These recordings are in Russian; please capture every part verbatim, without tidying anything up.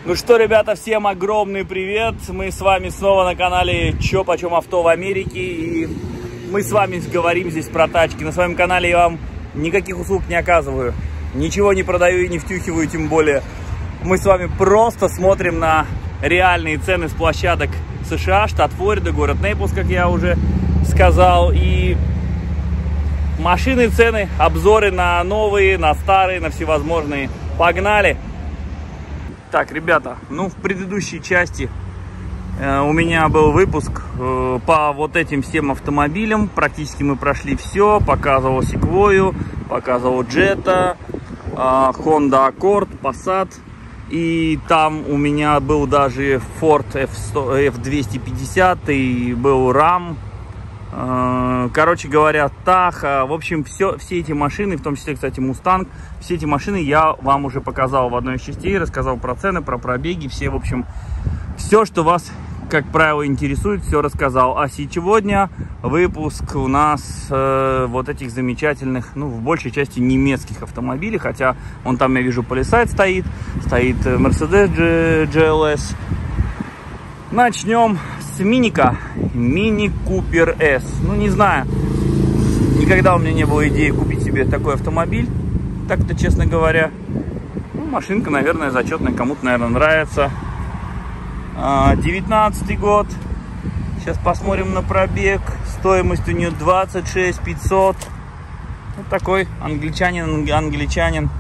Ну что, ребята, всем огромный привет. Мы с вами снова на канале Чё Почем Авто в Америке. И мы с вами говорим здесь про тачки. На своем канале я вам никаких услуг не оказываю. Ничего не продаю и не втюхиваю, тем более. Мы с вами просто смотрим на реальные цены с площадок США, штат Флорида, город Нейплс, как я уже сказал. И машины, цены, обзоры на новые, на старые, на всевозможные. Погнали! Так, ребята, ну в предыдущей части э, у меня был выпуск э, по вот этим всем автомобилям. Практически мы прошли все. Показывал Sequoia, показывал Jetta, э, Honda Accord, Passat. И там у меня был даже Ford эф двести пятьдесят и был RAM. Короче говоря, Tahoe. В общем, все, все эти машины, в том числе, кстати, Mustang, все эти машины я вам уже показал в одной из частей, рассказал про цены, про пробеги, все, в общем, все, что вас, как правило, интересует, все рассказал. А сегодня выпуск у нас э, вот этих замечательных, ну, в большей части немецких автомобилей, хотя вон там, я вижу, Palisade стоит, стоит Mercedes джи эл эс. Начнем с миника, Mini Cooper S. Ну, не знаю, никогда у меня не было идеи купить себе такой автомобиль, так-то, честно говоря. Ну, машинка, наверное, зачетная, кому-то, наверное, нравится. девятнадцатый год. Сейчас посмотрим на пробег. Стоимость у нее двадцать шесть тысяч пятьсот. Вот такой англичанин, англичанин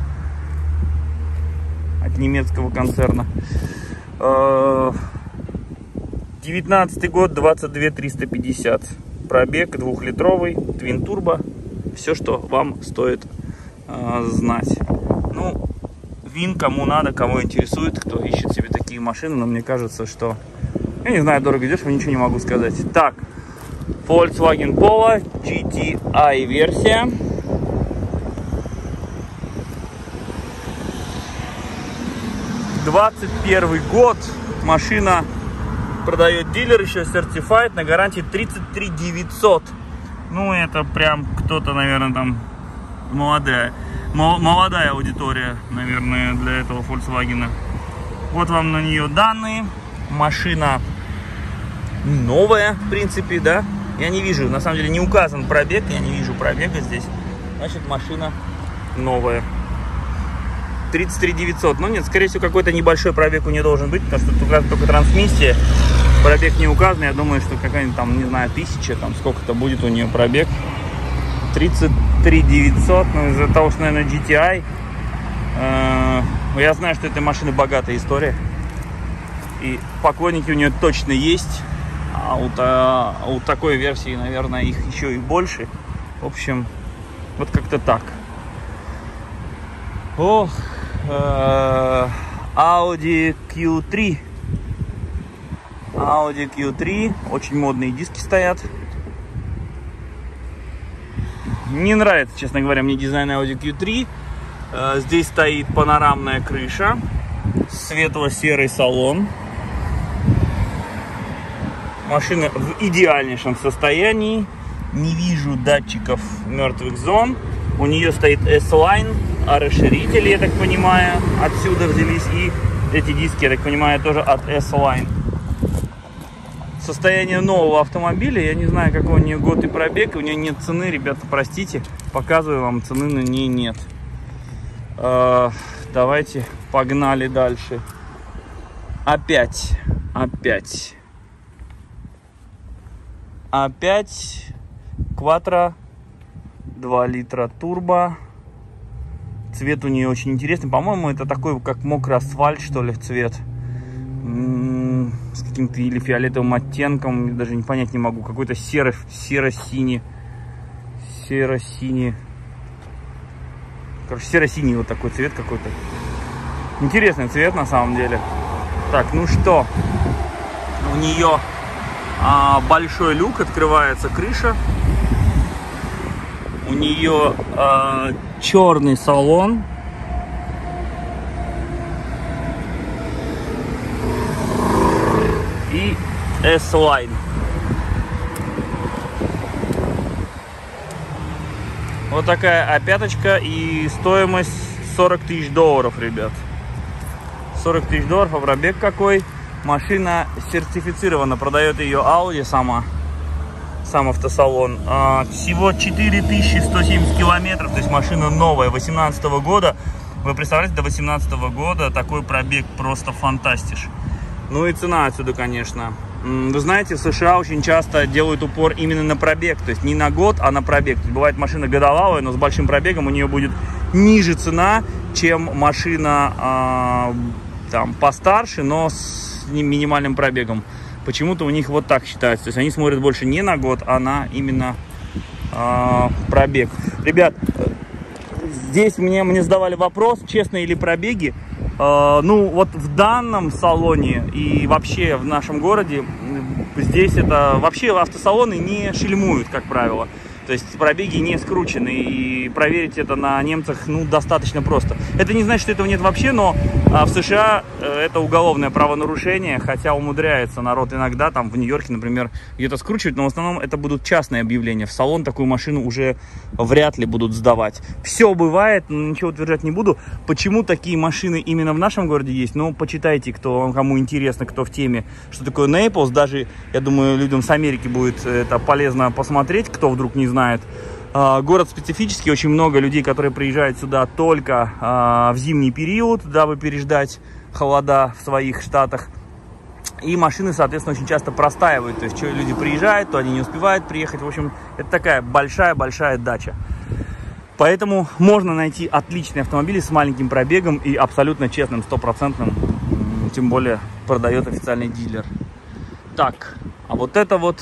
от немецкого концерна. девятнадцатый год, двадцать два тысячи триста пятьдесят. Пробег двухлитровый, твин турбо. Все, что вам стоит э, знать. Ну, вин кому надо, кого интересует, кто ищет себе такие машины. Но мне кажется, что... Я не знаю, дорого дешево, ничего не могу сказать. Так, Volkswagen Polo джи ти ай версия. двадцать первый год. Машина продает дилер, еще Certified, на гарантии тридцать три тысячи девятьсот. Ну, это прям кто-то, наверное, там молодая, молодая аудитория, наверное, для этого Volkswagen. Вот вам на нее данные. Машина новая, в принципе, да. Я не вижу, на самом деле, не указан пробег, я не вижу пробега здесь. Значит, машина новая. тридцать три тысячи девятьсот. Ну нет, скорее всего, какой-то небольшой пробег у нее должен быть, потому что тут только трансмиссия. Пробег не указан. Я думаю, что какая-нибудь там, не знаю, тысяча, там сколько-то будет у нее пробег. тридцать три тысячи девятьсот. Ну, из-за того, что, наверное, джи ти ай. Э, я знаю, что этой машины богатая история. И поклонники у нее точно есть. А у, а у такой версии, наверное, их еще и больше. В общем, вот как-то так. Ох, э, Audi кью три. Audi кью три. Очень модные диски стоят. Не нравится, честно говоря, мне дизайн Audi кью три. Э, здесь стоит панорамная крыша. Светло-серый салон. Машина в идеальнейшем состоянии. Не вижу датчиков мертвых зон. У нее стоит S-Line, а расширители, я так понимаю, отсюда взялись. И эти диски, я так понимаю, тоже от S-Line. Состояние нового автомобиля. Я не знаю, какой у нее год и пробег. У нее нет цены, ребята, простите. Показываю вам, цены на ней нет. Э, давайте погнали дальше. Опять, опять. Опять Quattro. два литра турбо. Цвет у нее очень интересный. По-моему, это такой, как мокрый асфальт, что ли, цвет. М-м, с каким-то или фиолетовым оттенком. Даже не понять не могу. Какой-то серо, серо-синий. Серо-синий. Короче, серо-синий вот такой цвет какой-то. Интересный цвет на самом деле. Так, ну что? У нее а, большой люк, открывается крыша. У нее э, черный салон. И S-Line. Вот такая опяточка и стоимость сорок тысяч долларов, ребят. сорок тысяч долларов, а пробег какой? Машина сертифицирована, продает ее Audi сама, сам автосалон. А, всего четыре тысячи сто семьдесят километров, то есть машина новая, восемнадцатого года. Вы представляете, до восемнадцатого года такой пробег просто фантастиш. Ну и цена отсюда, конечно. Вы знаете, в США очень часто делают упор именно на пробег, то есть не на год, а на пробег. То есть бывает машина годовалая, но с большим пробегом у нее будет ниже цена, чем машина э, там постарше, но с минимальным пробегом. Почему-то у них вот так считается. То есть они смотрят больше не на год, а на именно э, пробег. Ребят, здесь мне, мне задавали вопрос, честные ли пробеги. Uh, ну, вот в данном салоне и вообще в нашем городе здесь это вообще автосалоны не шельмуют, как правило. То есть пробеги не скручены, и проверить это на немцах, ну, достаточно просто. Это не значит, что этого нет вообще, но а, в США это уголовное правонарушение, хотя умудряется народ иногда, там в Нью-Йорке, например, где-то скручивать, но в основном это будут частные объявления. В салон такую машину уже вряд ли будут сдавать. Все бывает, но ничего утверждать не буду. Почему такие машины именно в нашем городе есть? Ну, почитайте, кто, кому интересно, кто в теме, что такое Naples. Даже, я думаю, людям с Америки будет это полезно посмотреть, кто вдруг не знает. Город специфический, очень много людей, которые приезжают сюда только в зимний период, дабы переждать холода в своих штатах. И машины, соответственно, очень часто простаивают. То есть, что люди приезжают, то они не успевают приехать. В общем, это такая большая-большая дача. Поэтому можно найти отличные автомобили с маленьким пробегом и абсолютно честным, стопроцентным. Тем более продает официальный дилер. Так, а вот это вот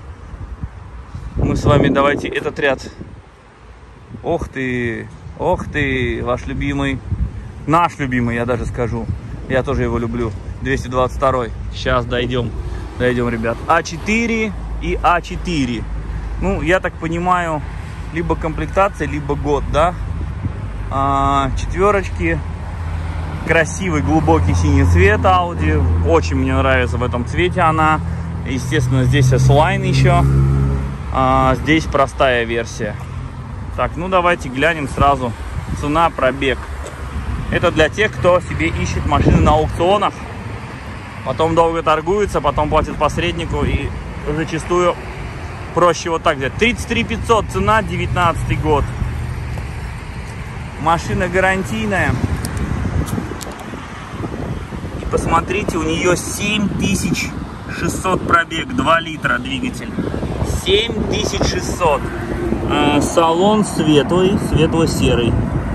мы с вами, давайте этот ряд. Ох ты, ох ты, ваш любимый, наш любимый, я даже скажу. Я тоже его люблю. двести двадцать второй. Сейчас дойдем, дойдем, ребят. а четыре и а четыре. Ну, я так понимаю, либо комплектация, либо год, да? А, четверочки. Красивый, глубокий синий цвет Audi. Очень мне нравится в этом цвете она. Естественно, здесь S-Line еще. А, здесь простая версия. Так, ну давайте глянем сразу. Цена, пробег. Это для тех, кто себе ищет машины на аукционах. Потом долго торгуется, потом платит посреднику. И зачастую проще вот так взять. тридцать три пятьсот цена, девятнадцатый год. Машина гарантийная. И посмотрите, у нее семь тысяч шестьсот пробег, два литра двигатель. семь тысяч шестьсот. А, салон светлый, светло-серый.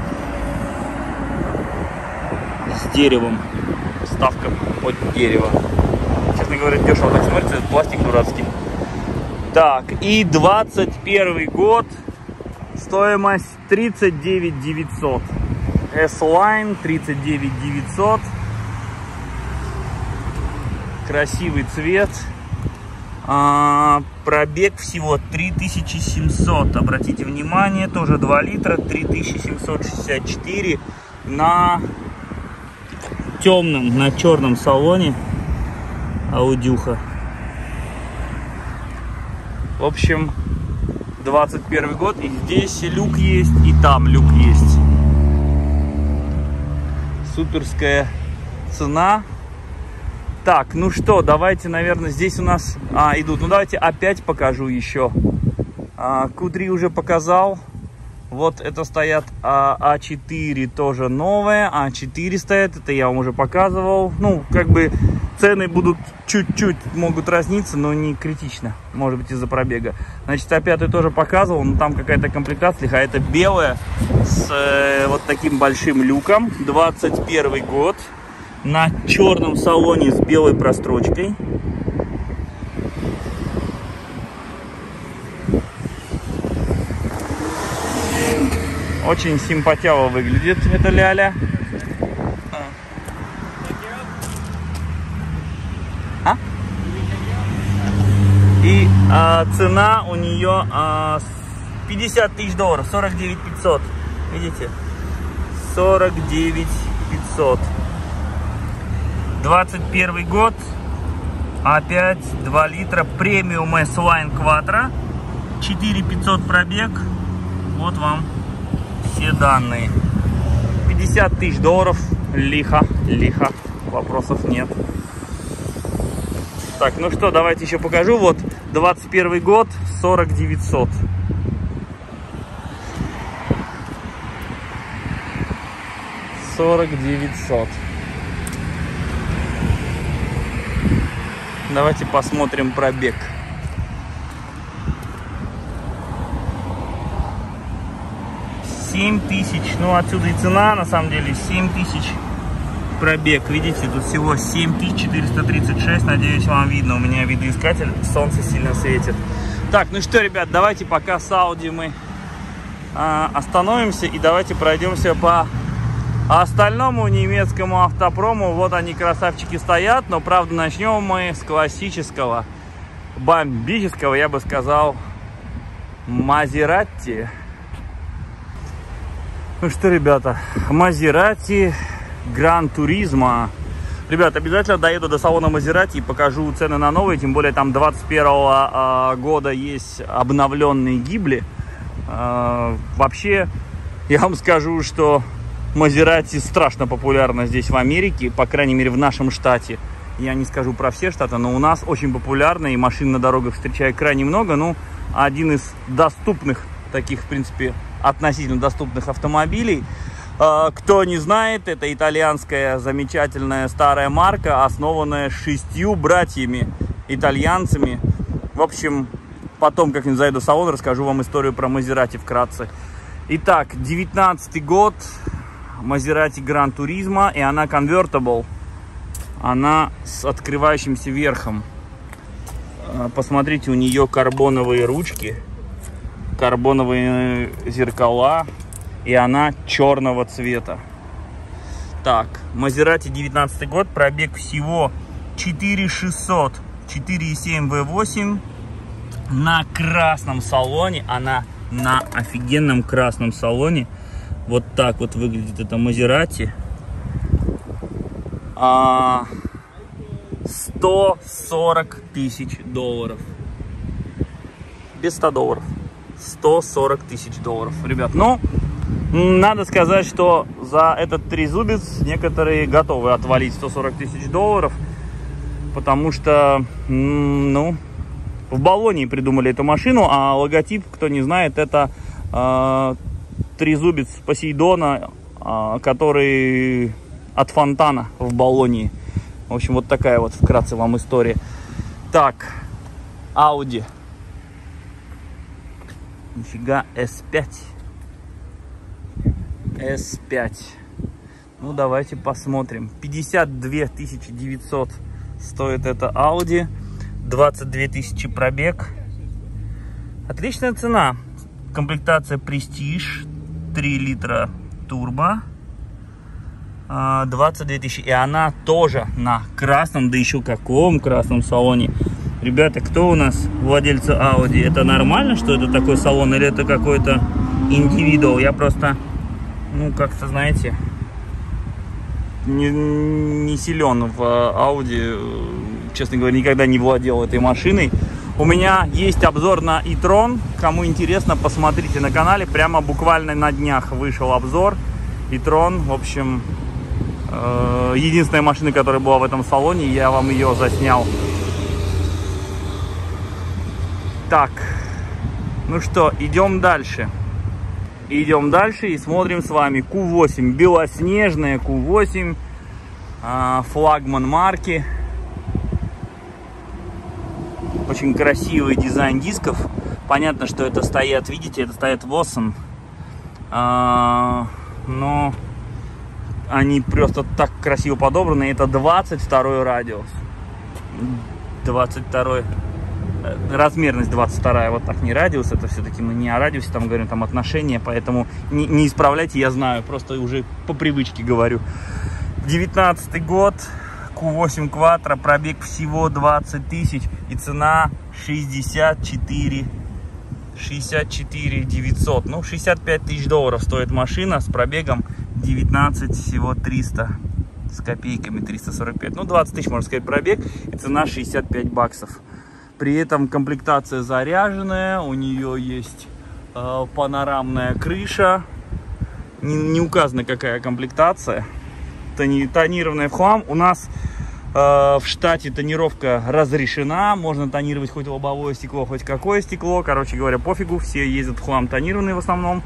С деревом. Вставка под дерево. Честно говоря, дешево так смотрится, этот пластик дурацкий. Так, и двадцать первый год. Стоимость тридцать девять тысяч девятьсот. S-Line тридцать девять тысяч девятьсот. Красивый цвет. А, пробег всего три тысячи семьсот. Обратите внимание, тоже два литра, три тысячи семьсот шестьдесят четыре на темном, на черном салоне. Аудюха. В общем, двадцать первый год, и здесь люк есть, и там люк есть. Суперская цена. Так, ну что, давайте, наверное, здесь у нас а, идут. Ну, давайте опять покажу еще. А, Q три уже показал. Вот это стоят а, а четыре, тоже новые. а четыре стоят, это я вам уже показывал. Ну, как бы цены будут чуть-чуть, могут разниться, но не критично. Может быть, из-за пробега. Значит, а пятый тоже показывал, но там какая-то комплектация. А это белая с э, вот таким большим люком. двадцать первый год. На черном салоне с белой прострочкой. Очень симпатяво выглядит эта ляля. А? И а, цена у нее а, пятьдесят тысяч долларов, сорок девять тысяч пятьсот. Видите? сорок девять тысяч пятьсот. двадцать первый год, опять два литра, премиум S-Line Quattro, четыре тысячи пятьсот пробег, вот вам все данные. пятьдесят тысяч долларов, лихо, лихо. вопросов нет. Так, ну что, давайте еще покажу. Вот двадцать первый год, сорок девятьсот. сорок девятьсот. Давайте посмотрим пробег. семь тысяч. Ну, отсюда и цена, на самом деле, семь тысяч пробег. Видите, тут всего семь тысяч четыреста тридцать шесть. Надеюсь, вам видно. У меня видоискатель, солнце сильно светит. Так, ну что, ребят, давайте пока с Audi мы а, остановимся. И давайте пройдемся по остальному немецкому автопрому. Вот они, красавчики, стоят. Но, правда, начнем мы с классического, бомбического, я бы сказал, Maserati. Ну что, ребята, Maserati Gran Turismo. Ребят, обязательно доеду до салона Maserati и покажу цены на новые. Тем более там двадцать первого года есть обновленные гибли. Э, вообще, я вам скажу, что Maserati страшно популярна здесь в Америке. По крайней мере, в нашем штате. Я не скажу про все штаты, но у нас очень популярна. И машин на дорогах встречаю крайне много. Ну, один из доступных таких, в принципе, относительно доступных автомобилей. Кто не знает, это итальянская замечательная старая марка, основанная шестью братьями итальянцами. В общем, потом как-нибудь зайду в салон, расскажу вам историю про Maserati вкратце. Итак, девятнадцатый год, Maserati Gran Turismo, и она convertible. Она с открывающимся верхом. Посмотрите, у нее карбоновые ручки, карбоновые зеркала, и она черного цвета. Так, Maserati девятнадцатый год, пробег всего четыре тысячи шестьсот, четыре и семь вэ восемь на красном салоне. Она на офигенном красном салоне. Вот так вот выглядит эта Maserati. А, сто сорок тысяч долларов. Без ста долларов. сто сорок тысяч долларов, ребят. Ну, надо сказать, что за этот трезубец некоторые готовы отвалить сто сорок тысяч долларов, потому что, ну, в Болонии придумали эту машину, а логотип, кто не знает, это э, трезубец Посейдона, э, который от фонтана в Болонии. В общем, вот такая вот вкратце вам история. Так, Audi. Нифига, эс пять. эс пять. Ну, давайте посмотрим. пятьдесят две тысячи девятьсот стоит это Audi. двадцать две тысячи пробег. Отличная цена. Комплектация Prestige. три литра турбо. двадцать две тысячи. И она тоже на красном, да еще каком красном салоне. Ребята, кто у нас владельцы Audi? Это нормально, что это такой салон, или это какой-то индивидуал? Я просто, ну, как-то, знаете, не, не силен в Audi. Честно говоря, никогда не владел этой машиной. У меня есть обзор на e-tron. Кому интересно, посмотрите на канале. Прямо буквально на днях вышел обзор e-tron. В общем, единственная машина, которая была в этом салоне, я вам ее заснял. Так, ну что, идем дальше. Идем дальше и смотрим с вами Q восемь. Белоснежная Q восемь. Флагман марки. Очень красивый дизайн дисков. Понятно, что это стоят, видите, это стоят Воссен. Но они просто так красиво подобраны. Это двадцать второй радиус. двадцать второй. Размерность двадцать вторая, вот так, не радиус, это все-таки мы не о радиусе там говорим, там отношения, поэтому не, не исправляйте, я знаю, просто уже по привычке говорю. девятнадцатый год, Q восемь Quattro, пробег всего двадцать тысяч и цена шестьдесят четыре девятьсот, ну шестьдесят пять тысяч долларов стоит машина с пробегом девятнадцать всего триста с копейками, триста сорок пять, ну двадцать тысяч можно сказать пробег и цена шестьдесят пять баксов. При этом комплектация заряженная, у нее есть э, панорамная крыша, не, не указано какая комплектация. тони, тонированная в хлам. У нас э, в штате тонировка разрешена. Можно тонировать хоть лобовое стекло, хоть какое стекло. Короче говоря, пофигу. Все ездят в хлам тонированные в основном.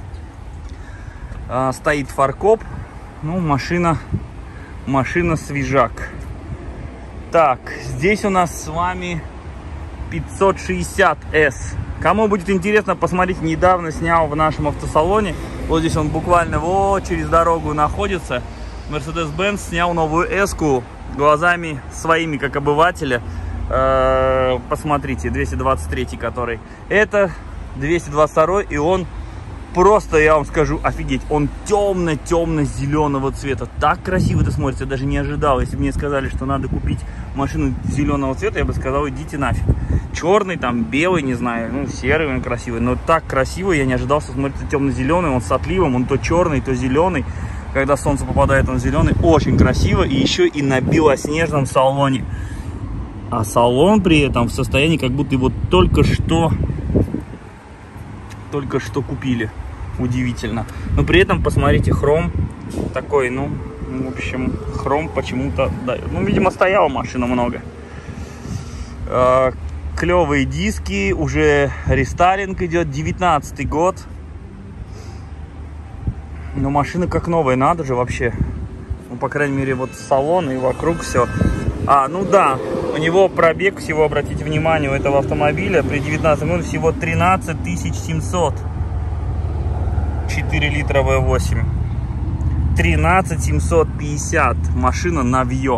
Э, стоит фаркоп. Ну, машина, машина свежак. Так, здесь у нас с вами пятьсот шестьдесят эс. Кому будет интересно, посмотрите, недавно снял в нашем автосалоне. Вот здесь он буквально вот через дорогу находится. Mercedes-Benz снял новую эску глазами своими, как обывателя. Э-э, посмотрите, двести двадцать третий который. Это двести двадцать второй, и он просто, я вам скажу, офигеть. Он темно-темно-зеленого цвета. Так красиво это смотрится, я даже не ожидал. Если бы мне сказали, что надо купить машину зеленого цвета, я бы сказал, идите нафиг. Черный, там, белый, не знаю, ну, серый он красивый. Но так красиво, я не ожидал, что смотрится темно-зеленый. Он с отливом, он то черный, то зеленый. Когда солнце попадает, он зеленый. Очень красиво. И еще и на белоснежном салоне. А салон при этом в состоянии, как будто его только что, только что купили. Удивительно. Но при этом, посмотрите, хром такой, ну, в общем, хром почему-то, да, ну, видимо, стояла машина много. Клевые диски, уже рестайлинг идет, девятнадцатый год. Но машина как новая, надо же вообще. Ну, по крайней мере, вот салон и вокруг все. А, ну да, у него пробег всего, обратите внимание, у этого автомобиля при девятнадцатом году всего тринадцать тысяч семьсот. четыре литра вэ восемь. тринадцать семьсот пятьдесят. Машина Навье.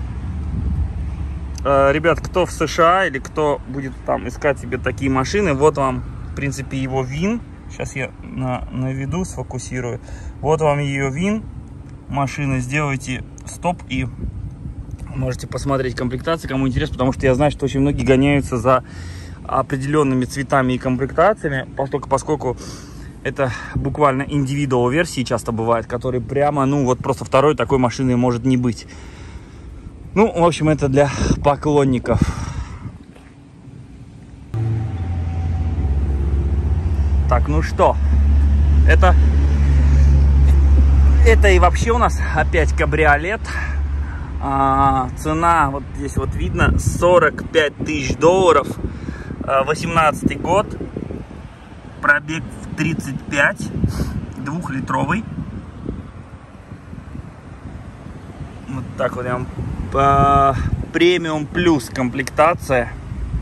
Ребят, кто в США или кто будет там искать себе такие машины, вот вам, в принципе, его вин. Сейчас я на, наведу, сфокусирую. Вот вам ее вин. Машины, сделайте стоп и можете посмотреть комплектации, кому интересно, потому что я знаю, что очень многие гоняются за определенными цветами и комплектациями, поскольку, поскольку это буквально индивидуал версии часто бывает, которые прямо, ну вот просто второй такой машины может не быть. Ну, в общем, это для поклонников. Так, ну что, это, это и вообще у нас опять кабриолет. А, цена, вот здесь вот видно, сорок пять тысяч долларов, восемнадцатый год, пробег в тридцать пять, двухлитровый. Вот так вот я вам по премиум плюс комплектация.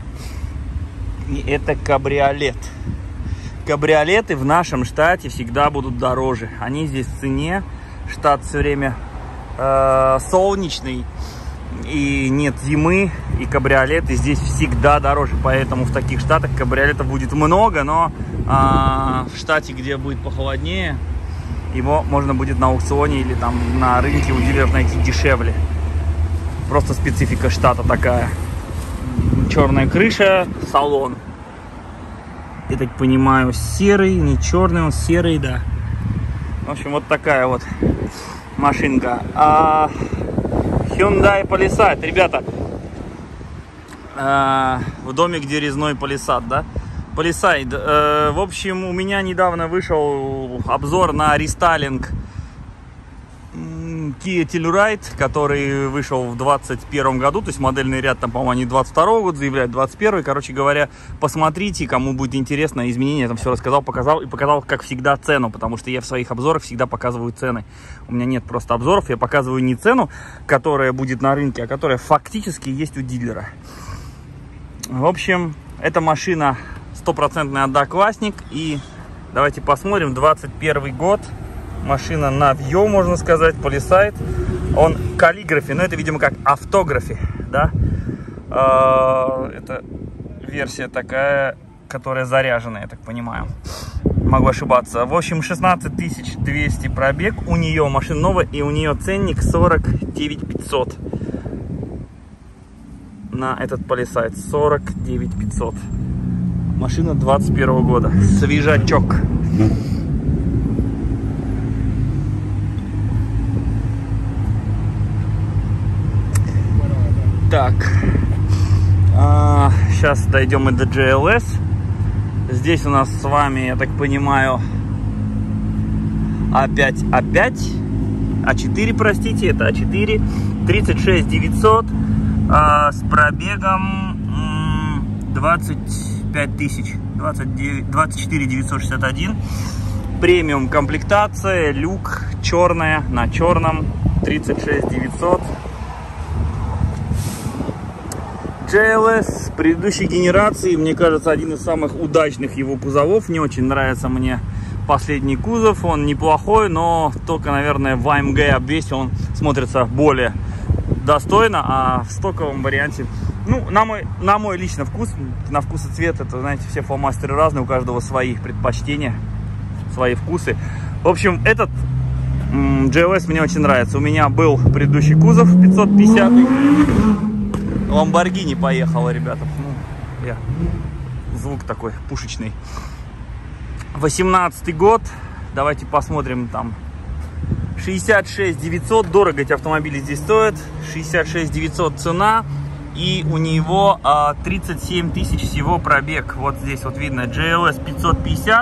И это кабриолет. Кабриолеты в нашем штате всегда будут дороже. Они здесь в цене. Штат все время э, солнечный. И нет зимы. И кабриолеты здесь всегда дороже. Поэтому в таких штатах кабриолетов будет много. Но э, в штате, где будет похолоднее, его можно будет на аукционе или там на рынке у дилеров найти дешевле. Просто специфика штата такая. Черная крыша, салон. Я так понимаю, серый, не черный, он серый, да. В общем, вот такая вот машинка. А Hyundai Palisade, ребята, а, в доме, где резной Palisade, да? Palisade. А, в общем, у меня недавно вышел обзор на рестайлинг Kia Telluride, который вышел в двадцать первом году, то есть модельный ряд там, по-моему, они двадцать второго года заявляют, двадцать первый. Короче говоря, посмотрите, кому будет интересно изменения, я там все рассказал, показал и показал, как всегда, цену, потому что я в своих обзорах всегда показываю цены. У меня нет просто обзоров, я показываю не цену, которая будет на рынке, а которая фактически есть у дилера. В общем, эта машина стопроцентный одноклассник, и давайте посмотрим, двадцать первый год. Машина Навье, можно сказать, Palisade. Он каллиграфи, но это, видимо, как автографи, да. Это версия такая, которая заряжена, я так понимаю. Могу ошибаться. В общем, шестнадцать тысяч двести пробег. У нее машина новая, и у нее ценник сорок девять тысяч пятьсот. На этот Palisade сорок девять тысяч пятьсот. Машина двадцать первого года. Свежачок. Так, а, сейчас дойдем и до джи эл эс. Здесь у нас с вами, я так понимаю, опять, опять а четыре, простите, это а четыре, тридцать шесть девятьсот, а, с пробегом двадцать пять тысяч, двадцать девять, двадцать четыре девятьсот шестьдесят один. Премиум комплектация, люк, черная, на черном, тридцать шесть девятьсот. джей эл эс предыдущей генерации, мне кажется, один из самых удачных его кузовов. Не очень нравится мне последний кузов, он неплохой, но только, наверное, в а эм джи обвесе он смотрится более достойно, а в стоковом варианте, ну, на мой, на мой лично вкус, на вкус и цвет, это, знаете, все фломастеры разные, у каждого свои предпочтения, свои вкусы. В общем, этот джей эл эс мне очень нравится. У меня был предыдущий кузов пятьсот пятьдесят. Ламборгини поехала, ребята. Ну, я... Звук такой пушечный. восемнадцатый год. Давайте посмотрим там. шестьдесят шесть девятьсот. Дорого эти автомобили здесь стоят. шестьдесят шесть девятьсот цена. И у него а, тридцать семь тысяч всего пробег. Вот здесь вот видно джей эл эс пятьсот пятьдесят.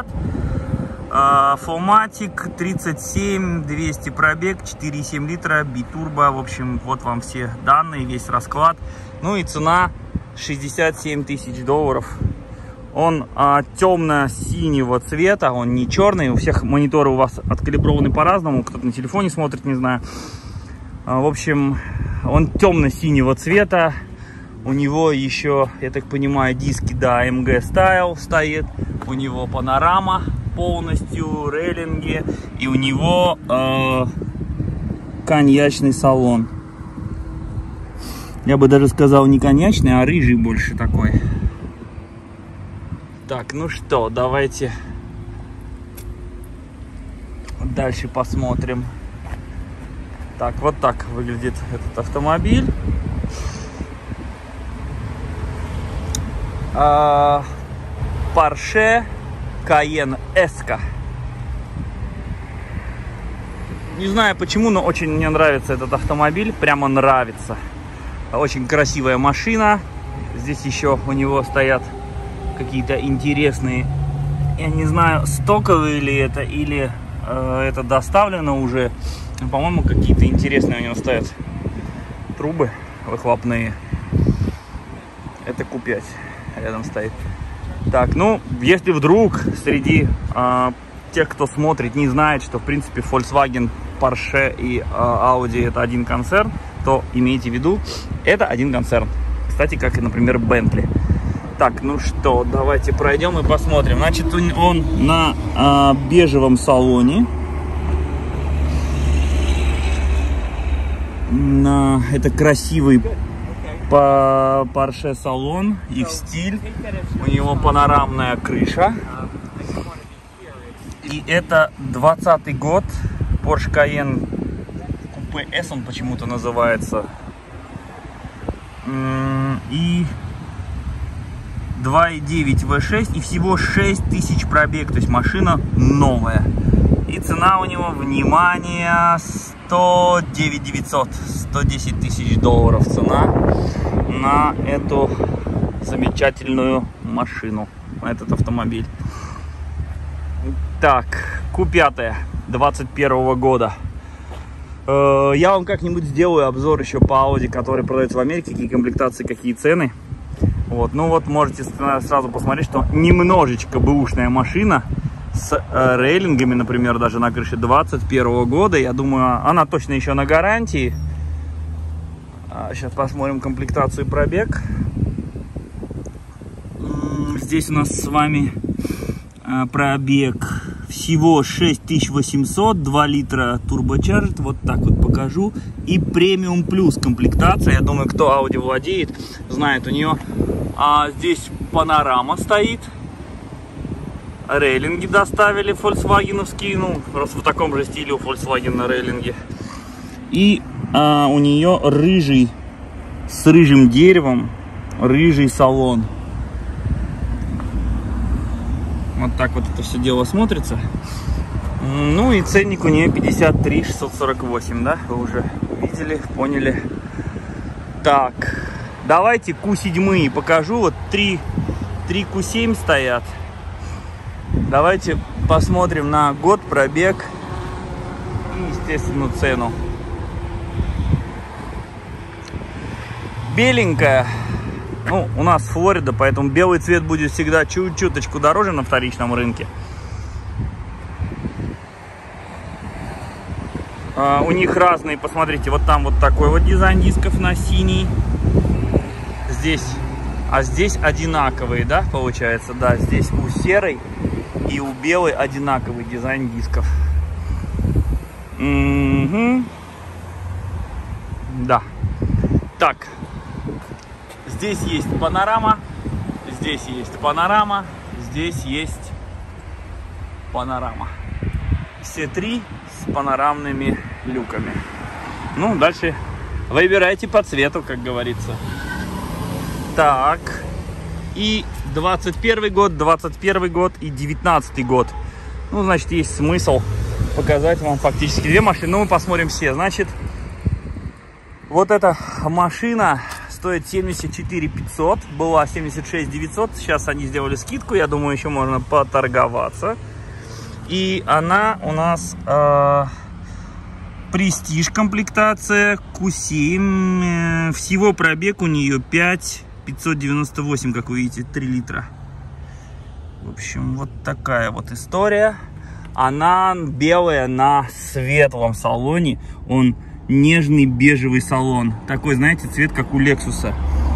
Флматик тридцать семь двести пробег, четыре и семь литра, битурбо. В общем, вот вам все данные, весь расклад. Ну и цена шестьдесят семь тысяч долларов. Он а, темно-синего цвета, он не черный. У всех мониторы у вас откалиброваны по-разному. Кто-то на телефоне смотрит, не знаю. А, в общем, он темно-синего цвета. У него еще, я так понимаю, диски, да, а эм джи Style стоит. У него панорама полностью, рейлинги. И у него э, коньячный салон. Я бы даже сказал не коньячный, а рыжий больше такой. Так, ну что, давайте дальше посмотрим. Так, вот так выглядит этот автомобиль. А, Porsche Cayenne S-ка. Не знаю почему, но очень мне нравится этот автомобиль. Прямо нравится. Очень красивая машина. Здесь еще у него стоят какие-то интересные, я не знаю, стоковые ли это, или э, это доставлено уже. По-моему, какие-то интересные у него стоят трубы выхлопные. Это Q пять рядом стоит. Так, ну, если вдруг среди э, тех, кто смотрит, не знает, что, в принципе, Volkswagen, Porsche и э, Audi это один концерн, то имейте в виду, это один концерн. Кстати, как и, например, Bentley. Так, ну что, давайте пройдем и посмотрим. Значит, он на э, бежевом салоне. На, это красивый по Porsche салон, их стиль. У него панорамная крыша. И это двадцатый год. Porsche Cayenne Coupe S он почему-то называется. И два и девять вэ шесть и всего шесть тысяч пробег. То есть машина новая. И цена у него, внимание, сто девять девятьсот, сто десять тысяч долларов цена на эту замечательную машину, на этот автомобиль. Так, Q пять двадцать первого года. Я вам как-нибудь сделаю обзор еще по Audi, который продается в Америке, какие комплектации, какие цены. Вот, ну вот можете сразу посмотреть, что немножечко бэушная машина. С э, рейлингами, например, даже на крыше двадцать первого года. Я думаю, она точно еще на гарантии. А, сейчас посмотрим комплектацию и пробег. Здесь у нас с вами э, пробег всего шесть тысяч восемьсот, два литра турбочарджер. Вот так вот покажу. И премиум плюс комплектация. Я думаю, кто Audi владеет, знает у нее. А здесь панорама стоит. Рейлинги доставили фольксвагеновские, ну, просто в таком же стиле у Volkswagen на рейлинге. И а, у нее рыжий, с рыжим деревом, рыжий салон. Вот так вот это все дело смотрится. Ну и ценник у нее пятьдесят три шестьсот сорок восемь, да? Вы уже видели, поняли. Так, давайте Q семь покажу. Вот три, три Q семь стоят. Давайте посмотрим на год, пробег и, естественно, цену. Беленькая. Ну, у нас Флорида, поэтому белый цвет будет всегда чуть-чуточку дороже на вторичном рынке. А, у них разные, посмотрите, вот там вот такой вот дизайн дисков на синий. Здесь, а здесь одинаковые, да, получается, да, здесь у серой и у белой одинаковый дизайн дисков. Угу. Да. Так. Здесь есть панорама, здесь есть панорама, здесь есть панорама. Все три с панорамными люками. Ну, дальше выбирайте по цвету, как говорится. Так. И двадцать первый год, двадцать первый год и девятнадцатый год. Ну, значит, есть смысл показать вам фактически две машины. Ну, мы посмотрим все. Значит, вот эта машина стоит семьдесят четыре пятьсот, была семьдесят шесть девятьсот, сейчас они сделали скидку, я думаю, еще можно поторговаться. И она у нас э, престиж комплектация кью семь, всего пробег у нее пять пятьсот девяносто восемь, как вы видите, три литра. В общем, вот такая вот история. Она белая на светлом салоне, он нежный бежевый салон. Такой, знаете, цвет, как у Лексуса.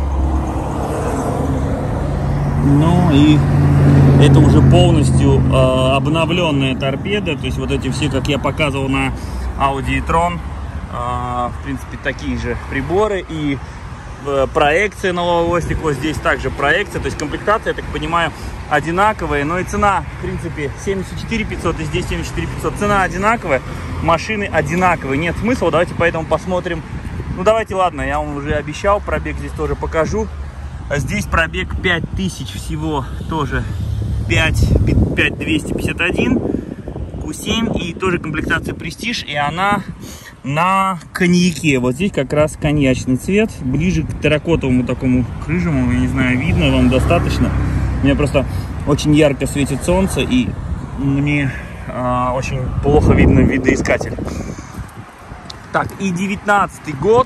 Ну и это уже полностью э, обновленная торпеда. То есть вот эти все, как я показывал на Audi e-tron, э, в принципе, такие же приборы. И э, проекция на лобовое стекло. Здесь также проекция. То есть комплектация, я так понимаю, одинаковая. Но и цена, в принципе, семьдесят четыре пятьсот, и здесь семьдесят четыре пятьсот. Цена одинаковая. Машины одинаковые, нет смысла, давайте поэтому посмотрим. Ну давайте, ладно, я вам уже обещал, пробег здесь тоже покажу. А здесь пробег пять тысяч всего, тоже пять тысяч двести пятьдесят один, кью семь, и тоже комплектация престиж, и она на коньяке. Вот здесь как раз коньячный цвет, ближе к терракотовому такому рыжему, я не знаю, видно вам достаточно. У меня просто очень ярко светит солнце, и мне а, очень плохо видно видоискатель. Так, и девятнадцатый год.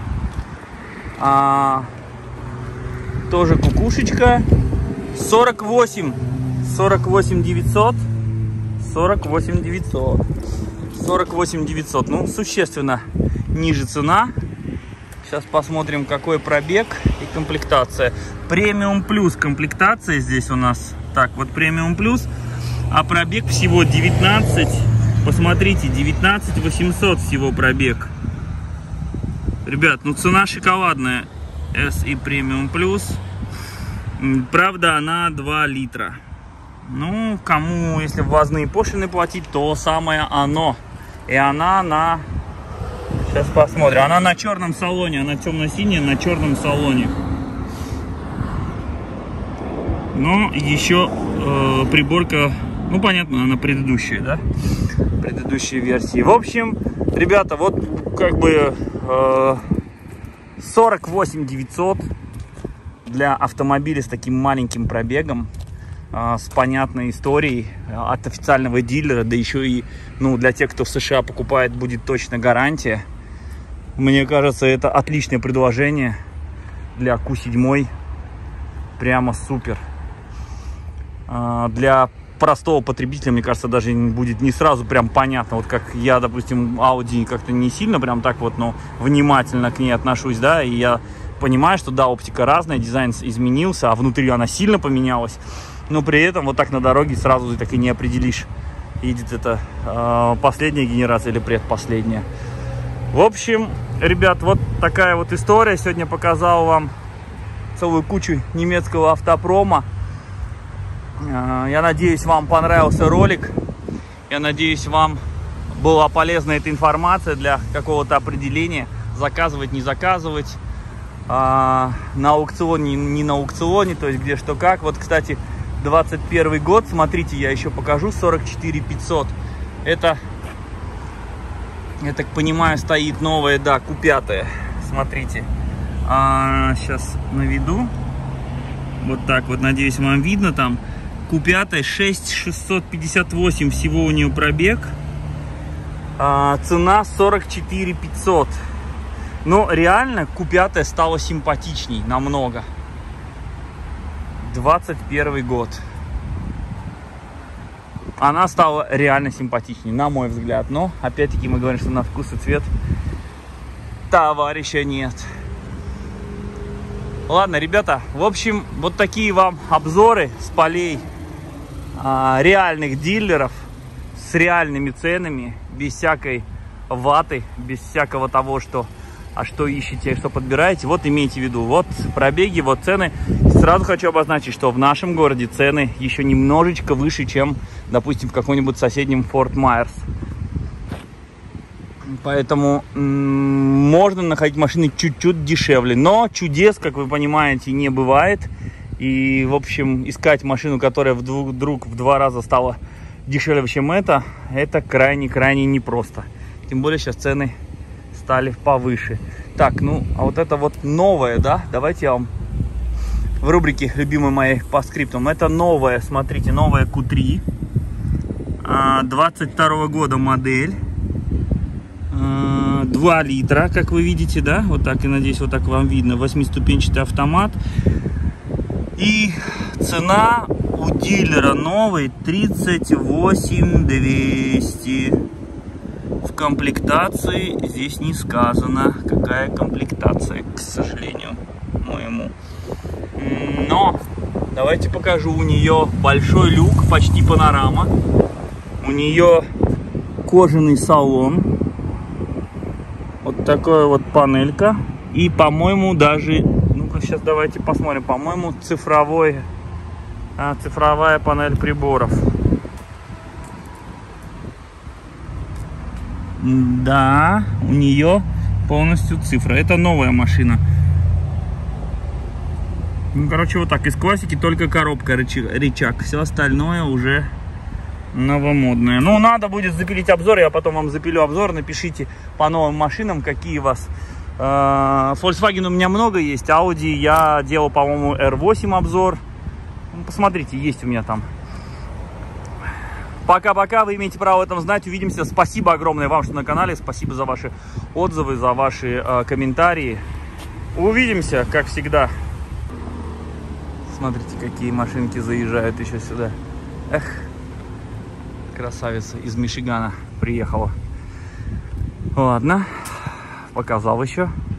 А, тоже кукушечка. сорок восемь девятьсот. сорок восемь девятьсот. сорок восемь девятьсот. Ну, существенно ниже цена. Сейчас посмотрим, какой пробег и комплектация. Премиум плюс комплектация здесь у нас. Так, вот премиум плюс. А пробег всего девятнадцать. Посмотрите, девятнадцать восемьсот всего пробег. Ребят, ну цена шоколадная. S и премиум плюс. Правда, она два литра. Ну, кому, если ввозные пошлины платить, то самое оно. И она на... Сейчас посмотрим. Она на черном салоне. Она темно-синяя на черном салоне. Но еще э, приборка... Ну, понятно, она предыдущая, да? Предыдущие версии. В общем, ребята, вот как бы э, сорок восемь девятьсот для автомобиля с таким маленьким пробегом, э, с понятной историей от официального дилера, да еще и, ну, для тех, кто в США покупает, будет точно гарантия. Мне кажется, это отличное предложение для кью семь. Прямо супер. Э, для простого потребителя, мне кажется, даже будет не сразу прям понятно. Вот как я, допустим, Audi как-то не сильно прям так вот, но внимательно к ней отношусь, да, и я понимаю, что да, оптика разная, дизайн изменился, а внутри она сильно поменялась, но при этом вот так на дороге сразу ты так и не определишь, едет это э, последняя генерация или предпоследняя. В общем, ребят, вот такая вот история. Сегодня показал вам целую кучу немецкого автопрома. Я надеюсь, вам понравился ролик. Я надеюсь, вам была полезна эта информация для какого-то определения. Заказывать, не заказывать. На аукционе, не на аукционе. То есть где что как. Вот, кстати, двадцать первый год. Смотрите, я еще покажу. сорок четыре пятьсот. Это, я так понимаю, стоит новая, да, кью пять. Смотрите. А, сейчас наведу. Вот так вот, надеюсь, вам видно там. кью пять шесть тысяч шестьсот пятьдесят восемь всего у нее пробег. А, цена сорок четыре тысячи пятьсот. Но реально кью пять стала симпатичней намного. двадцать первый год. Она стала реально симпатичней, на мой взгляд. Но, опять-таки, мы говорим, что на вкус и цвет товарища нет. Ладно, ребята, в общем, вот такие вам обзоры с полей а, реальных дилеров с реальными ценами, без всякой ваты, без всякого того, что а что ищете, что подбираете. Вот имейте в виду, вот пробеги, вот цены. Сразу хочу обозначить, что в нашем городе цены еще немножечко выше, чем, допустим, в каком-нибудь соседнем Форт Майерс. Поэтому можно находить машины чуть-чуть дешевле. Но чудес, как вы понимаете, не бывает. И, в общем, искать машину, которая вдруг в два раза стала дешевле, чем это, это крайне-крайне непросто. Тем более сейчас цены стали повыше. Так, ну, а вот это вот новое, да? Давайте я вам в рубрике любимой моей по скриптам. Это новое, смотрите, новая кью три. двадцать второго года модель. два литра, как вы видите, да? Вот так, я надеюсь, вот так вам видно. восьмиступенчатый автомат. И цена у дилера новой тридцать восемь тысяч двести. В комплектации здесь не сказано, какая комплектация, к сожалению, моему. Но давайте покажу. У нее большой люк, почти панорама. У нее кожаный салон. Вот такая вот панелька. И, по-моему, даже... Ну-ка, сейчас давайте посмотрим. По-моему, цифровой, а, цифровая панель приборов. Да, у нее полностью цифра. Это новая машина. Ну, короче, вот так. Из классики только коробка, рычаг. Все остальное уже новомодное. Ну, надо будет запилить обзор. Я потом вам запилю обзор. Напишите по новым машинам, какие у вас. Volkswagen у меня много есть. Audi я делал, по-моему, эр восемь обзор. Ну, посмотрите, есть у меня там. Пока-пока, вы имеете право этом знать. Увидимся. Спасибо огромное вам, что на канале. Спасибо за ваши отзывы, за ваши э, комментарии. Увидимся, как всегда. Смотрите, какие машинки заезжают еще сюда. Эх, красавица из Мичигана приехала. Ладно, показал еще.